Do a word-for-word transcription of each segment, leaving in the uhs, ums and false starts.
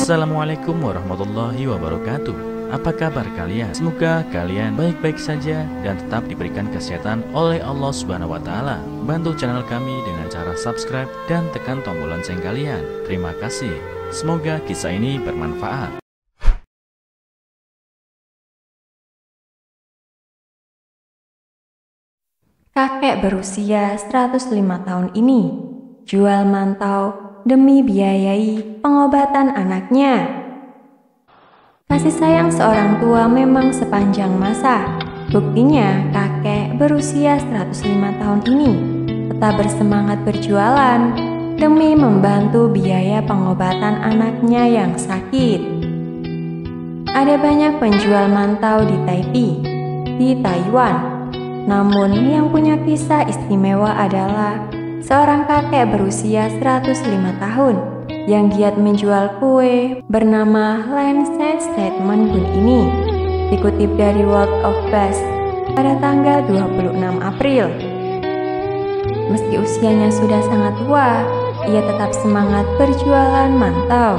Assalamualaikum warahmatullahi wabarakatuh. Apa kabar kalian? Semoga kalian baik-baik saja dan tetap diberikan kesehatan oleh Allah Subhanahu wa Ta'ala. Bantu channel kami dengan cara subscribe dan tekan tombol lonceng kalian. Terima kasih. Semoga kisah ini bermanfaat. Kakek berusia seratus lima tahun ini jual mantau demi biayai pengobatan anaknya. Kasih sayang seorang tua memang sepanjang masa. Buktinya kakek berusia seratus lima tahun ini tetap bersemangat berjualan demi membantu biaya pengobatan anaknya yang sakit. Ada banyak penjual mantau di Taipei, di Taiwan. Namun yang punya kisah istimewa adalah seorang kakek berusia seratus lima tahun yang giat menjual kue bernama Lancet Statement Bun ini. Dikutip dari World of Bass pada tanggal dua puluh enam April. Meski usianya sudah sangat tua, ia tetap semangat berjualan mantau.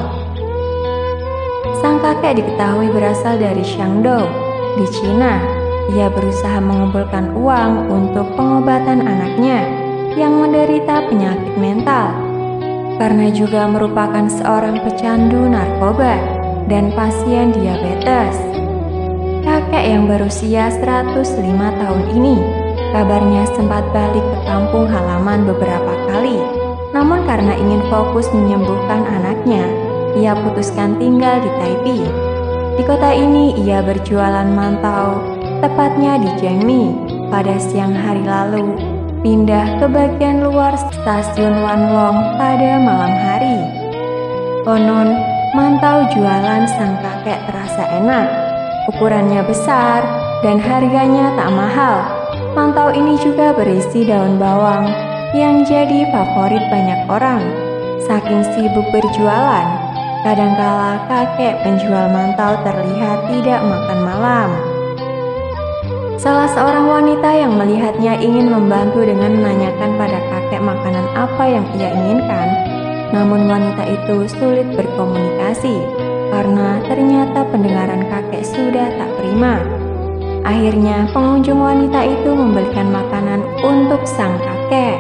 Sang kakek diketahui berasal dari Shangdou, di Cina. Ia berusaha mengumpulkan uang untuk pengobatan anaknya yang menderita penyakit mental, karena juga merupakan seorang pecandu narkoba dan pasien diabetes. Kakek yang berusia seratus lima tahun ini kabarnya sempat balik ke kampung halaman beberapa kali, namun karena ingin fokus menyembuhkan anaknya, ia putuskan tinggal di Taipei. Di kota ini ia berjualan mantau, tepatnya di Jiangmi. Pada siang hari lalu, pindah ke bagian luar stasiun Wanlong pada malam hari. Konon, mantau jualan sang kakek terasa enak. Ukurannya besar dan harganya tak mahal. Mantau ini juga berisi daun bawang yang jadi favorit banyak orang. Saking sibuk berjualan, kadangkala kakek penjual mantau terlihat tidak makan malam. Salah seorang wanita yang melihatnya ingin membantu dengan menanyakan pada kakek makanan apa yang ia inginkan. Namun wanita itu sulit berkomunikasi karena ternyata pendengaran kakek sudah tak prima. Akhirnya pengunjung wanita itu membelikan makanan untuk sang kakek.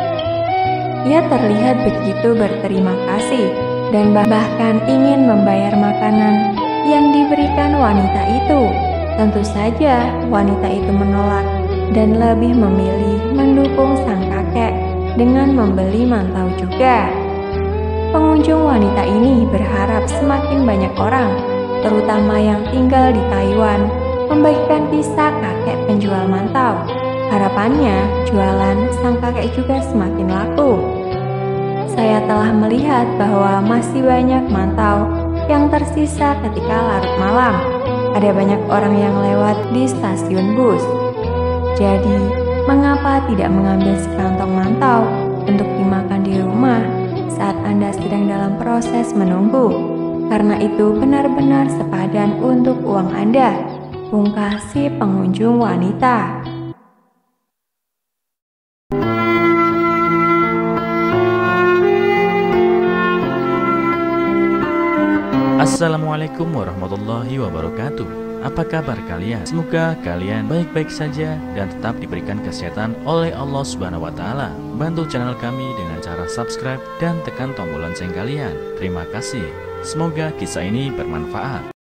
Ia terlihat begitu berterima kasih dan bahkan ingin membayar makanan yang diberikan wanita itu. Tentu saja wanita itu menolak dan lebih memilih mendukung sang kakek dengan membeli mantau juga. Pengunjung wanita ini berharap semakin banyak orang, terutama yang tinggal di Taiwan, membagikan kisah kakek penjual mantau. Harapannya jualan sang kakek juga semakin laku. Saya telah melihat bahwa masih banyak mantau yang tersisa ketika larut malam. Ada banyak orang yang lewat di stasiun bus. Jadi, mengapa tidak mengambil sekantong mantau untuk dimakan di rumah saat Anda sedang dalam proses menunggu? Karena itu benar-benar sepadan untuk uang Anda, pungkas si pengunjung wanita. Assalamualaikum warahmatullahi wabarakatuh. Apa kabar kalian? Semoga kalian baik-baik saja dan tetap diberikan kesehatan oleh Allah Subhanahu wa Ta'ala. Bantu channel kami dengan cara subscribe dan tekan tombol lonceng kalian. Terima kasih. Semoga kisah ini bermanfaat.